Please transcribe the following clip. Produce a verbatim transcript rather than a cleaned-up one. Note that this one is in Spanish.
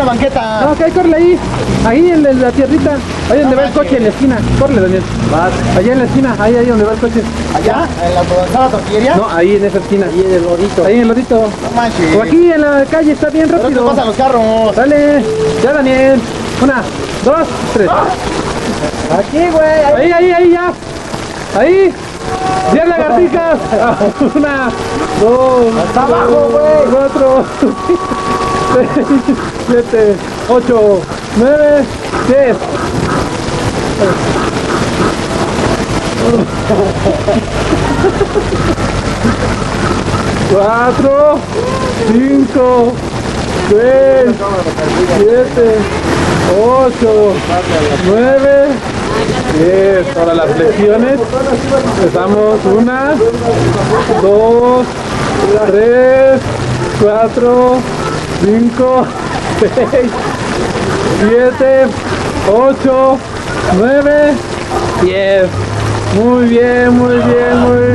una banqueta. No, que hay, corre ahí. Ahí en la, la tierrita. Ahí donde No va el coche, en la esquina. Corre, Daniel. Allá en la esquina, ahí, ahí donde va el coche. Allá, en la avanzada tortillería. No, ahí en esa esquina. Ahí en el lodito. Ahí en el lodito. No manches. O aquí en la calle, está bien Pero rápido. ¿qué pasan los carros? Dale. Ya, Daniel. Una, dos, tres. Aquí, güey. Ahí, ahí, ahí, ya. Ahí. diez lagartijas. Una, dos, Hasta abajo, güey. cuatro, seis, siete, ocho, nueve, diez. Cuatro, cinco, seis, siete, ocho, nueve, diez. Ahora las flexiones. Empezamos una, dos, tres, cuatro, cinco, seis, siete, ocho, nueve, diez. Muy bien, muy bien, muy bien.